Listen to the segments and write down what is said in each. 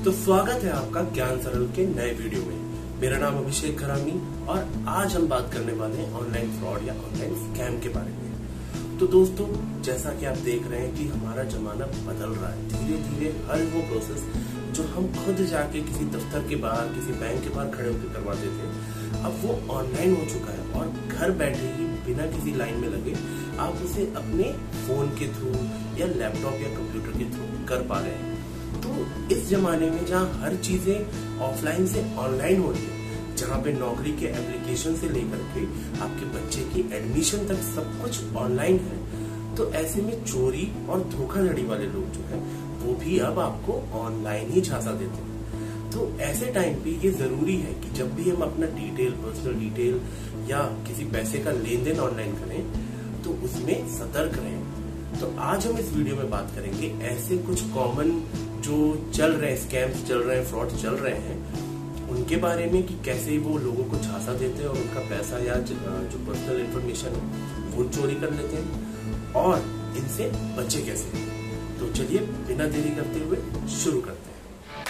तो स्वागत है आपका ज्ञान सरल के नए वीडियो में। मेरा नाम अभिषेक खरामी और आज हम बात करने वाले हैं ऑनलाइन फ्रॉड या ऑनलाइन स्कैम के बारे में। तो दोस्तों, जैसा कि आप देख रहे हैं कि हमारा जमाना बदल रहा है। धीरे धीरे हर वो प्रोसेस जो हम खुद जाके किसी दफ्तर के बाहर, किसी बैंक के बाहर खड़े होकर करवाते थे, अब वो ऑनलाइन हो चुका है और घर बैठे ही बिना किसी लाइन में लगे आप उसे अपने फोन के थ्रू या लैपटॉप या कंप्यूटर के थ्रू कर पा रहे हैं। तो इस जमाने में जहाँ हर चीजें ऑफलाइन से ऑनलाइन हो रही है, जहाँ पे नौकरी के एप्लीकेशन से लेकर के आपके बच्चे की एडमिशन तक सब कुछ ऑनलाइन है, तो ऐसे में चोरी और धोखाधड़ी वाले लोग जो है वो भी अब आपको ऑनलाइन ही झांसा देते हैं। तो ऐसे टाइम पे ये जरूरी है कि जब भी हम अपना डिटेल, पर्सनल डिटेल या किसी पैसे का लेन देन ऑनलाइन करें तो उसमें सतर्क रहें। तो आज हम इस वीडियो में बात करेंगे ऐसे कुछ कॉमन जो चल रहे हैं, स्कैम्स चल रहे हैं, फ्रॉड चल रहे हैं, उनके बारे में कि कैसे वो लोगों को झांसा देते हैं और उनका पैसा या जो पर्सनल इंफॉर्मेशन है वो चोरी कर लेते हैं और इनसे बचे कैसे। तो चलिए बिना देरी करते हुए शुरू करते हैं।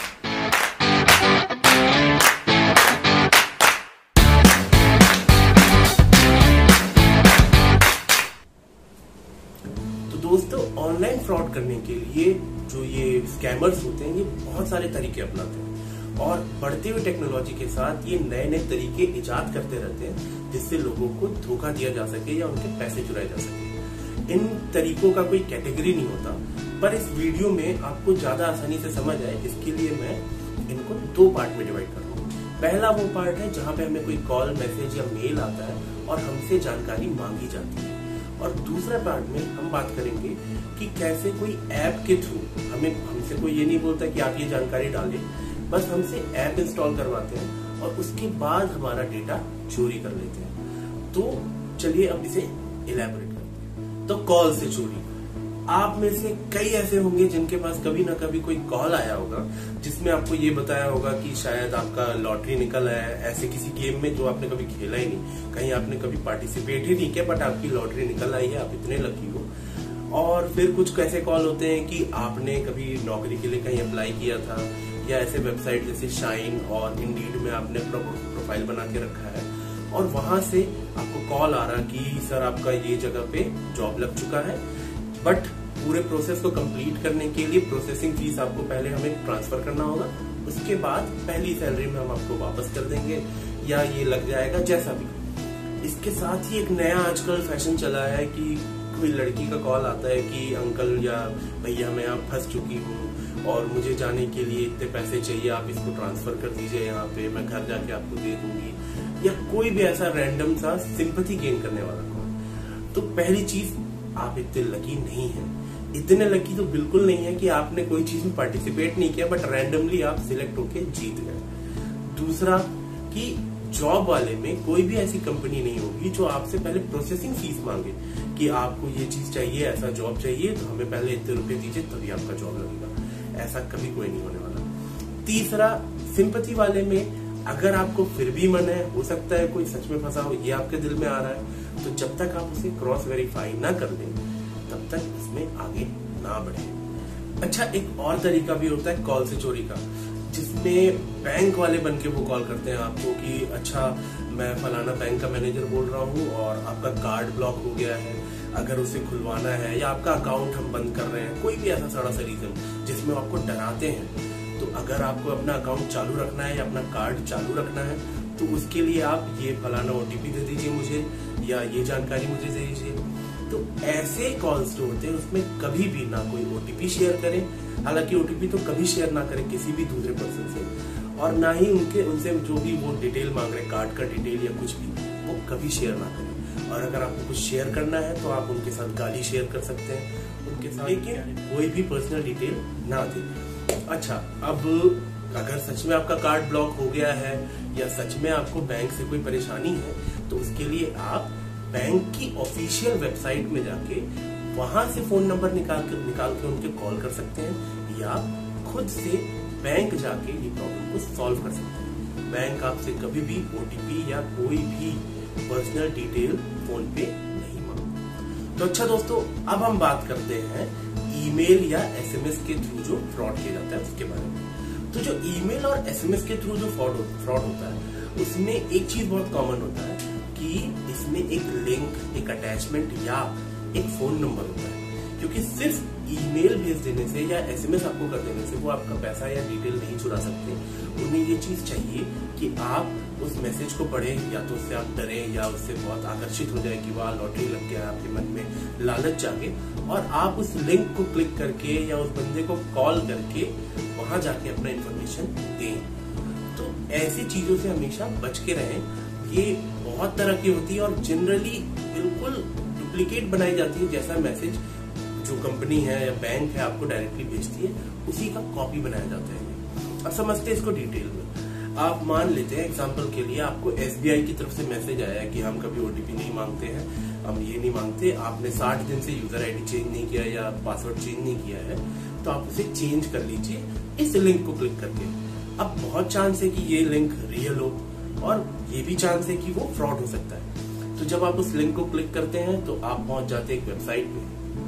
दोस्तों, ऑनलाइन फ्रॉड करने के लिए जो ये स्कैमर्स होते हैं ये बहुत सारे तरीके अपनाते हैं और बढ़ती हुई टेक्नोलॉजी के साथ ये नए नए तरीके इजाद करते रहते हैं जिससे लोगों को धोखा दिया जा सके या उनके पैसे चुराए जा सके। इन तरीकों का कोई कैटेगरी नहीं होता, पर इस वीडियो में आपको ज्यादा आसानी से समझ आए इसके लिए मैं इनको दो पार्ट में डिवाइड कर रहा हूँ। पहला वो पार्ट है जहाँ पे हमें कोई कॉल, मैसेज या मेल आता है और हमसे जानकारी मांगी जाती है, और दूसरा पार्ट में हम बात करेंगे कि कैसे कोई ऐप के थ्रू हमसे कोई ये नहीं बोलता कि आप ये जानकारी डालें, बस हमसे ऐप इंस्टॉल करवाते हैं और उसके बाद हमारा डेटा चोरी कर लेते हैं। तो चलिए अब इसे इलैबोरेट करते हैं। तो कॉल से चोरी, आप में से कई ऐसे होंगे जिनके पास कभी ना कभी कोई कॉल आया होगा जिसमें आपको ये बताया होगा कि शायद आपका लॉटरी निकल आया है, ऐसे किसी गेम में जो आपने कभी खेला ही नहीं, कहीं आपने कभी पार्टिसिपेट ही नहीं किया, बट आपकी लॉटरी निकल आई है, आप इतने लकी हो। और फिर कुछ कैसे कॉल होते हैं कि आपने कभी नौकरी के लिए कहीं अप्लाई किया था या ऐसे वेबसाइट जैसे शाइन और इंडीड में आपने अपना प्रोफाइल बना के रखा है और वहां से आपको कॉल आ रहा कि सर आपका ये जगह पे जॉब लग चुका है, बट पूरे प्रोसेस को कंप्लीट करने के लिए प्रोसेसिंग फीस आपको पहले हमें ट्रांसफर करना होगा, उसके बाद पहली सैलरी में हम आपको वापस कर देंगे या ये लग जाएगा जैसा भी। इसके साथ ही एक नया आजकल फैशन चला है कि कोई लड़की का कॉल आता है कि अंकल या भैया मैं यहाँ फंस चुकी हूँ और मुझे जाने के लिए इतने पैसे चाहिए, आप इसको ट्रांसफर कर दीजिए यहाँ पे, मैं घर जाके आपको दे दूंगी, या कोई भी ऐसा रैंडम सा सिंपैथी गेन करने वाला कॉल। तो पहली चीज, आप इतने लकी नहीं हैं। इतने लकी तो बिल्कुल नहीं है कि आपने कोई चीज में पार्टिसिपेट नहीं किया बट रैंडमली आप सिलेक्ट होके जीत गए। दूसरा कि जॉब वाले में कोई भी ऐसी कंपनी नहीं होगी जो आपसे पहले प्रोसेसिंग फीस मांगे कि आपको ये चीज चाहिए, ऐसा जॉब चाहिए, तो हमें पहले इतने रुपए दीजिए तभी आपका जॉब लगेगा। ऐसा कभी कोई नहीं होने वाला। तीसरा, सिंपैथी वाले में अगर आपको फिर भी मन है, हो सकता है कोई सच में फंसा हो, ये आपके दिल में आ रहा है, तो जब तक आप उसे क्रॉस वेरीफाई ना कर दें तब तक इसमें आगे ना बढ़े। अच्छा, एक और तरीका भी होता है कॉल से चोरी का, जिसमें बैंक वाले बन के वो कॉल करते हैं आपको कि अच्छा मैं फलाना बैंक का मैनेजर बोल रहा हूँ और आपका कार्ड ब्लॉक हो गया है, अगर उसे खुलवाना है, या आपका अकाउंट हम बंद कर रहे हैं, कोई भी ऐसा सड़ा सा रीजन जिसमें आपको डराते हैं। तो अगर आपको अपना अकाउंट चालू रखना है या अपना कार्ड चालू रखना है तो उसके लिए आप ये फलाना OTP दे दीजिए मुझे, या ये जानकारी मुझे दे दीजिए। तो ऐसे कॉल्स जो होते हैं उसमें कभी भी ना कोई OTP शेयर करें, हालांकि OTP तो कभी शेयर ना करें किसी भी दूसरे पर्सन से, और ना ही उनसे जो भी वो डिटेल मांग रहे, कार्ड का डिटेल या कुछ भी, वो कभी शेयर ना करें। और अगर आपको कुछ शेयर करना है तो आप उनके साथ गाली शेयर कर सकते हैं उनके साथ, लेकिन कोई भी पर्सनल डिटेल ना दें। अच्छा, अब अगर सच में आपका कार्ड ब्लॉक हो गया है या सच में आपको बैंक से कोई परेशानी है तो उसके लिए आप बैंक की ऑफिशियल वेबसाइट में जाके वहां से फोन नंबर निकाल के उनके कॉल कर सकते हैं, या खुद से बैंक जाके ये प्रॉब्लम को सॉल्व कर सकते हैं। बैंक आपसे कभी भी OTP या कोई भी पर्सनल डिटेल फोन पे नहीं मांगता। तो अच्छा दोस्तों, अब हम बात करते हैं ईमेल या SMS के थ्रू जो फ्रॉड किया जाता है उसके बारे में। तो तो जो ईमेल और एसएमएस के थ्रू जो फ्रॉड होता है उसमें एक चीज बहुत कॉमन होता है कि इसमें एक लिंक, एक अटैचमेंट या एक फोन नंबर होता है। क्योंकि सिर्फ ईमेल भेज देने से या एसएमएस आपको कर देने से वो आपका पैसा या डिटेल नहीं चुरा सकते। उन्हें ये चीज चाहिए कि आप उस मैसेज को पढ़ें, या तो उससे आप डरें या उससे बहुत आकर्षित हो जाए कि वाह लॉटरी लग गया, आपके मन में लालच जागे और आप उस लिंक को क्लिक करके या उस बंदे को कॉल करके वहां जाके अपना इंफॉर्मेशन दें। तो ऐसी चीजों से हमेशा बच के रहें। ये बहुत तरह की होती है और जनरली बिल्कुल डुप्लीकेट बनाई जाती है। जैसा मैसेज जो कंपनी है या बैंक है आपको डायरेक्टली भेजती है उसी का कॉपी बनाया जाता है। अब समझते हैं इसको डिटेल में। आप मान लेते हैं एग्जांपल के लिए आपको एसबीआई की तरफ से मैसेज आया है कि हम कभी ओटीपी नहीं मांगते हैं, हम ये नहीं मांगते, आपने 60 दिन से यूजर आईडी चेंज नहीं किया या पासवर्ड चेंज नहीं किया है तो आप उसे चेंज कर लीजिए इस लिंक को क्लिक करके। अब बहुत चांस है कि ये लिंक रियल हो और ये भी चांस है कि वो फ्रॉड हो सकता है। तो जब आप उस लिंक को क्लिक करते हैं तो आप पहुंच जाते हैं एक वेबसाइट पे।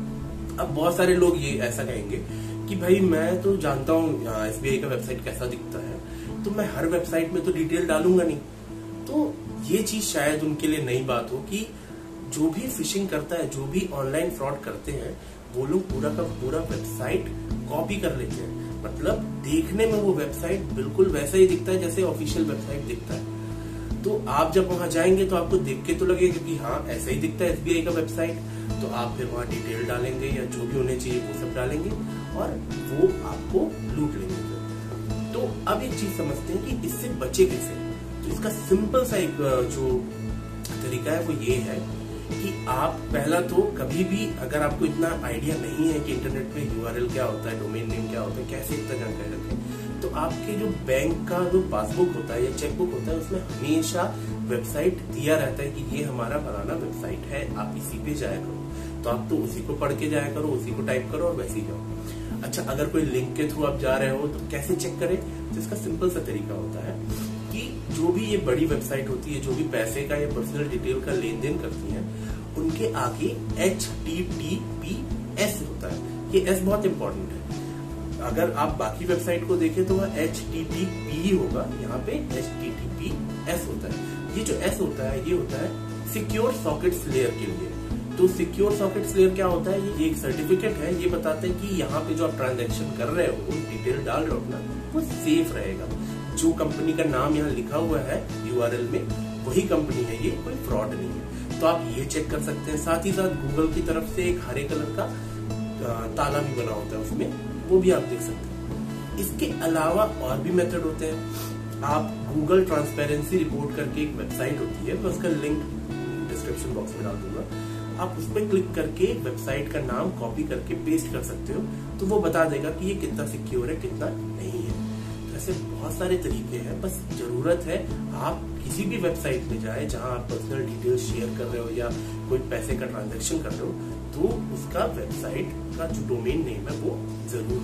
अब बहुत सारे लोग ये ऐसा कहेंगे कि भाई मैं तो जानता हूँ एसबीआई का वेबसाइट कैसा दिखता है, तो मैं हर वेबसाइट में तो डिटेल डालूंगा नहीं। तो ये चीज शायद उनके लिए नई बात हो कि जो भी फिशिंग करता है, जो भी ऑनलाइन फ्रॉड करते हैं, वो लोग पूरा का पूरा वेबसाइट कॉपी कर लेते हैं। मतलब देखने में वो वेबसाइट बिल्कुल वैसा ही दिखता है जैसे ऑफिशियल वेबसाइट दिखता है। तो आप जब वहां जाएंगे तो आपको देख के तो लगेगा कि हाँ ऐसा ही दिखता है एसबीआई का वेबसाइट, तो आप फिर वहां डिटेल डालेंगे या जो भी होने चाहिए वो सब डालेंगे और वो आपको लूट लेंगे। तो अब एक चीज समझते हैं कि इससे बचे कैसे। तो इसका सिंपल सा एक जो तरीका है वो ये है कि आप पहला तो कभी भी अगर आपको इतना आइडिया नहीं है कि इंटरनेट पे यूआरएल क्या होता है, डोमेन नेम क्या होता है, कैसे इतना जानकारी रखें, तो आपके जो बैंक का जो पासबुक होता है या चेकबुक होता है उसमें हमेशा वेबसाइट दिया रहता है कि ये हमारा फलाना वेबसाइट है, आप इसी पे जाया करो। तो आप तो उसी को पढ़ के जाया करो, उसी को टाइप करो और वैसे ही जाओ। अच्छा, अगर कोई लिंक के थ्रू आप जा रहे हो तो कैसे चेक करें? तो इसका सिंपल सा तरीका होता है कि जो भी ये बड़ी वेबसाइट होती है, जो भी पैसे का या पर्सनल डिटेल का लेन देन करती है, उनके आगे HTTPS होता है। ये S बहुत इंपॉर्टेंट है। अगर आप बाकी वेबसाइट को देखें तो वह HTTP होगा, यहाँ पे HTTPS होता है। ये जो S होता है ये होता है सिक्योर सॉकेट्स लेयर के लिए। तो सिक्योर सॉकेट्स लेयर क्या होता है? ये एक सर्टिफिकेट है, ये बताता है कि यहाँ पे जो आप ट्रांजैक्शन कर रहे हो, डिटेल डाल रहे हो ना, वो सेफ रहेगा। जो कंपनी का नाम यहाँ लिखा हुआ है यूआरएल में वही कंपनी है, ये कोई फ्रॉड नहीं है। तो आप ये चेक कर सकते हैं। साथ ही साथ गूगल की तरफ से एक हरे कलर का ताला भी बना होता है उसमें, वो भी आप देख सकते हैं। इसके अलावा और भी मेथड होते हैं। आप गूगल ट्रांसपेरेंसी रिपोर्ट करके एक वेबसाइट होती है, मैं उसका लिंक डिस्क्रिप्शन बॉक्स में डाल दूंगा। आप उस पर क्लिक करके वेबसाइट का नाम कॉपी करके पेस्ट कर सकते हो, तो वो बता देगा कि ये कितना सिक्योर है, कितना नहीं है। तो ऐसे बहुत सारे तरीके हैं, बस जरूरत है आप किसी भी वेबसाइट में जाए जहां आप पर्सनल डिटेल शेयर कर रहे हो या कोई पैसे का ट्रांजैक्शन कर रहे हो, तो उसका वेबसाइट का जो डोमेन नेम है वो जरूर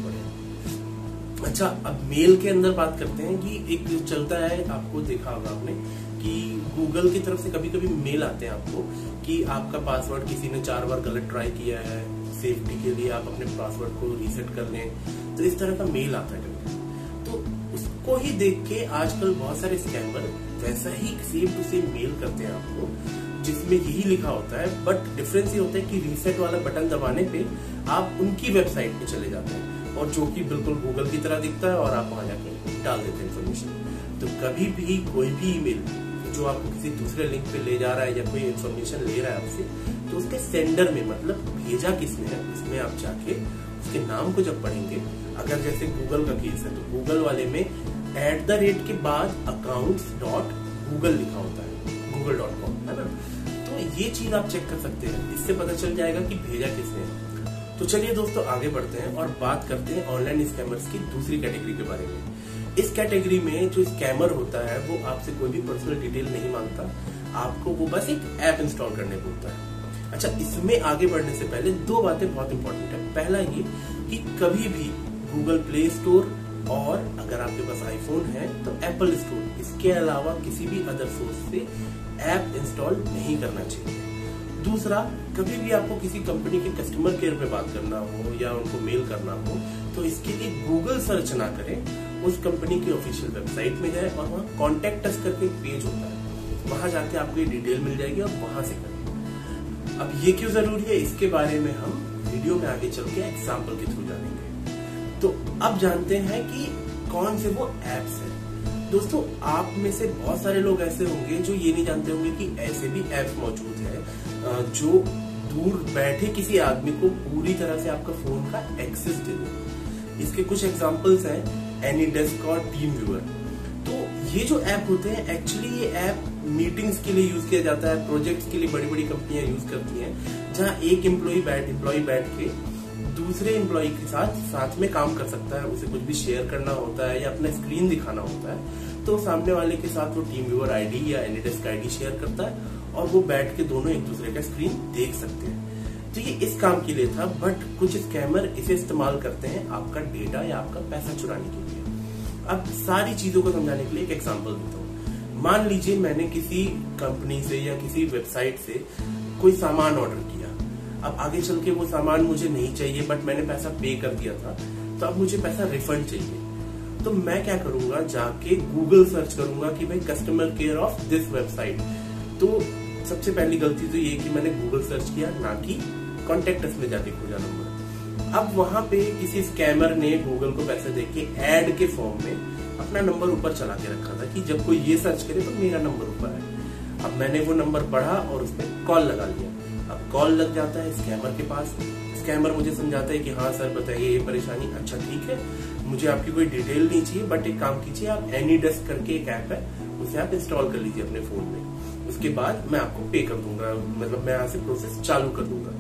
पढ़े। अच्छा, अब मेल के अंदर बात करते हैं कि एक जो चलता है, आपको देखा होगा आपने कि गूगल की तरफ से कभी कभी मेल आते हैं आपको कि आपका पासवर्ड किसी ने 4 बार गलत ट्राई किया है, सेफ्टी के लिए आप अपने पासवर्ड को रीसेट कर लें। तो इस तरह का मेल आता है कभी। तो उसको ही देख के आजकल बहुत सारे स्कैमर वैसा ही सेम टू सेम मेल करते हैं आपको, जिसमें यही लिखा होता है, बट डिफरेंस ये होता है कि रीसेट वाला बटन दबाने पे आप उनकी वेबसाइट पे चले जाते हैं और जो कि बिल्कुल गूगल की तरह दिखता है और आप वहां जाके डाल देते हैं इन्फॉर्मेशन। तो कभी भी कोई भी ईमेल जो आपको किसी दूसरे लिंक पे ले जा रहा है या कोई इन्फॉर्मेशन ले रहा है आपसे, तो उसके सेंडर में, मतलब भेजा किसने है, इसमें आप जाके उसके नाम को जब पढ़ेंगे, अगर जैसे गूगल का केस है तो गूगल वाले में @ के बाद accounts.google लिखा होता है, google.com, है ना। तो ये चीज आप चेक कर सकते हैं, इससे पता चल जाएगा कि भेजा किसने है। तो चलिए दोस्तों आगे बढ़ते हैं और बात करते हैं ऑनलाइन स्कैमर्स की दूसरी कैटेगरी के बारे में। इस कैटेगरी में जो स्कैमर होता है वो आपसे कोई भी पर्सनल डिटेल नहीं मांगता, आपको वो बस एक ऐप इंस्टॉल करने बोलता है। अच्छा, इसमें आगे बढ़ने से पहले 2 बातें बहुत इंपॉर्टेंट है। पहला ये कि कभी भी गूगल प्ले स्टोर और अगर आपके पास आईफोन है तो एप्पल स्टोर, इसके अलावा किसी भी अदर सोर्स से ऐप इंस्टॉल नहीं करना चाहिए। दूसरा, कभी भी आपको किसी कंपनी के कस्टमर केयर पे बात करना हो या उनको मेल करना हो तो इसके लिए गूगल सर्च ना करें, उस कंपनी की ऑफिशियल वेबसाइट में जाए और वहाँ कॉन्टेक्ट अस करके एक पेज होता है, वहां जाके आपको ये डिटेल मिल जाएगी और वहां से करें। अब ये क्यों जरूरी है, इसके बारे में हम वीडियो में आगे चल के एग्जाम्पल के थ्रू जानेंगे। तो अब जानते हैं कि कौन से वो एप्स हैं। दोस्तों, आप में से बहुत सारे लोग ऐसे होंगे जो ये नहीं जानते होंगे कि ऐसे भी एप्स मौजूद है जो दूर बैठे किसी आदमी को पूरी तरह से आपका फोन का एक्सेस दे दे। इसके कुछ एग्जांपल्स हैं एनीडेस्क और टीम व्यूअर। तो ये जो ऐप होते हैं, एक्चुअली ये ऐप मीटिंग्स के लिए यूज किया जाता है, प्रोजेक्ट्स के लिए बड़ी बड़ी कंपनियां यूज करती हैं, जहां एक एम्प्लॉय बैठ के दूसरे एम्प्लॉय के साथ में काम कर सकता है। उसे कुछ भी शेयर करना होता है या अपना स्क्रीन दिखाना होता है, तो सामने वाले के साथ वो टीम व्यूअर आईडी या एनीडेस्क आईडी शेयर करता है और वो बैठ के दोनों एक दूसरे का स्क्रीन देख सकते हैं। तो ये इस काम के लिए था, बट कुछ स्कैमर इसे इस्तेमाल करते हैं आपका डेटा या आपका पैसा चुराने के लिए। अब सारी चीजों को समझाने के लिए एक एग्जांपल देता हूँ। मान लीजिए मैंने किसी कंपनी से या किसी वेबसाइट से कोई सामान ऑर्डर किया। अब आगे चल के वो सामान मुझे नहीं चाहिए, बट मैंने पैसा पे कर दिया था, तो अब मुझे पैसा रिफंड चाहिए। तो मैं क्या करूंगा, जाके गूगल सर्च करूंगा कि भाई customer care of this website. तो सबसे पहली गलती तो ये कि मैंने गूगल सर्च किया, ना कि कॉन्टेक्ट अस में जाके खोजा नंबर। अब वहां पे किसी स्कैमर ने गूगल को पैसे देके ऐड के फॉर्म में अपना नंबर ऊपर चला के रखा था कि जब कोई ये सर्च करे तो मेरा नंबर ऊपर है। अब मैंने वो नंबर पढ़ा और उस पर कॉल लगा लिया। अब कॉल लग जाता है स्कैमर के पास। स्कैमर मुझे समझाता है कि हाँ सर बताइए ये परेशानी। अच्छा ठीक है, मुझे आपकी कोई डिटेल नहीं चाहिए, बट एक काम कीजिए, आप एनीडेस्क करके एक ऐप है, उसे आप इंस्टॉल कर लीजिए अपने फोन में। उसके बाद मैं आपको पे कर दूंगा, मतलब मैं यहाँ से प्रोसेस चालू कर दूंगा।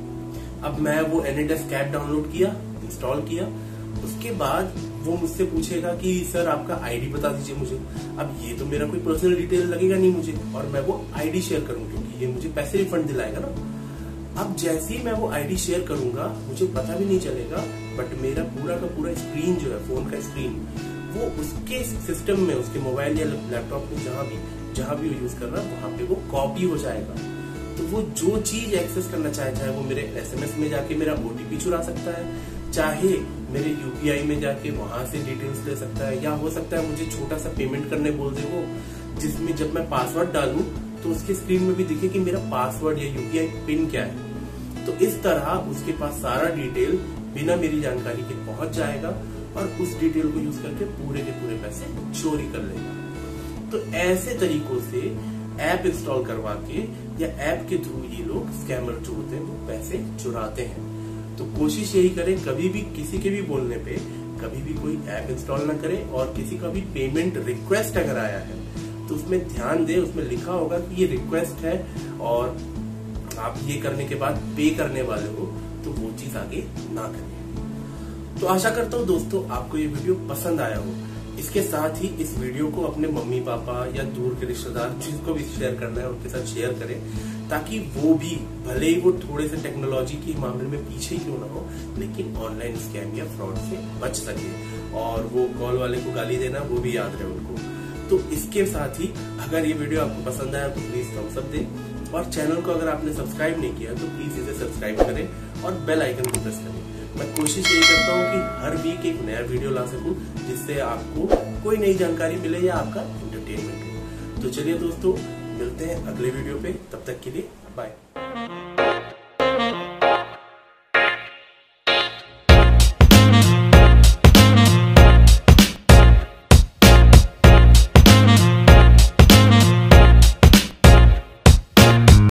अब मैं वो एनीडेस्क ऐप डाउनलोड किया, इंस्टॉल किया। उसके बाद वो मुझसे पूछेगा कि सर आपका आईडी बता दीजिए मुझे। अब ये तो मेरा कोई पर्सनल डिटेल लगेगा नहीं मुझे, और मैं वो आईडी शेयर करूंगा क्योंकि ये मुझे पैसे रिफंड दिलाएगा ना। अब जैसे ही मैं वो आईडी शेयर करूंगा, मुझे पता भी नहीं चलेगा, बट मेरा पूरा का पूरा स्क्रीन जो है, फोन का स्क्रीन, वो उसके सिस्टम में, उसके मोबाइल या लैपटॉप में जहां भी यूज कर रहा है, वहां पे वो कॉपी हो जाएगा। तो वो जो चीज एक्सेस करना चाहे वो मेरे एसएमएस में जाके मेरा ओटीपी चुरा सकता है, चाहे मेरे यूपीआई में जाके वहां से डिटेल्स ले सकता है, या हो सकता है मुझे छोटा सा पेमेंट करने बोल दे वो, जिसमें जब मैं पासवर्ड डालूं तो उसके स्क्रीन में भी दिखे कि मेरा पासवर्ड या यूपीआई पिन क्या है। तो इस तरह उसके पास सारा डिटेल बिना मेरी जानकारी के पहुंच जाएगा और उस डिटेल को यूज करके पूरे के पूरे पैसे चोरी कर लेगा। तो ऐसे तरीकों से ऐप इंस्टॉल करवा के या ऐप के थ्रू ये लोग स्कैमर जो होते हैं वो पैसे चुराते हैं। तो कोशिश यही करें, कभी भी किसी के भी बोलने पे कभी भी कोई ऐप इंस्टॉल ना करें, और किसी का भी पेमेंट रिक्वेस्ट अगर आया है तो उसमें ध्यान दें, उसमें लिखा होगा कि ये रिक्वेस्ट है और आप ये करने के बाद पे करने वाले हो, तो वो चीज आगे ना करें। तो आशा करता हूँ दोस्तों आपको ये वीडियो पसंद आया हो। इसके साथ ही इस वीडियो को अपने मम्मी पापा या दूर के रिश्तेदार जिनको भी शेयर करना है उनके साथ शेयर करें, ताकि वो भी, भले ही वो थोड़े से टेक्नोलॉजी के मामले में पीछे ही क्यों ना हो, लेकिन ऑनलाइन स्कैम या फ्रॉड से बच सके, और वो कॉल वाले को गाली देना वो भी याद रहे उनको। तो इसके साथ ही अगर ये वीडियो आपको पसंद आया तो प्लीज थम्स अप दें, और चैनल को अगर आपने सब्सक्राइब नहीं किया तो प्लीज इसे सब्सक्राइब करें और बेल आइकन को प्रेस करें। मैं कोशिश यही करता हूँ कि हर वीक एक नया वीडियो ला सकूं, जिससे आपको कोई नई जानकारी मिले या आपका एंटरटेनमेंट हो। तो चलिए दोस्तों, मिलते हैं अगले वीडियो पे, तब तक के लिए बाय।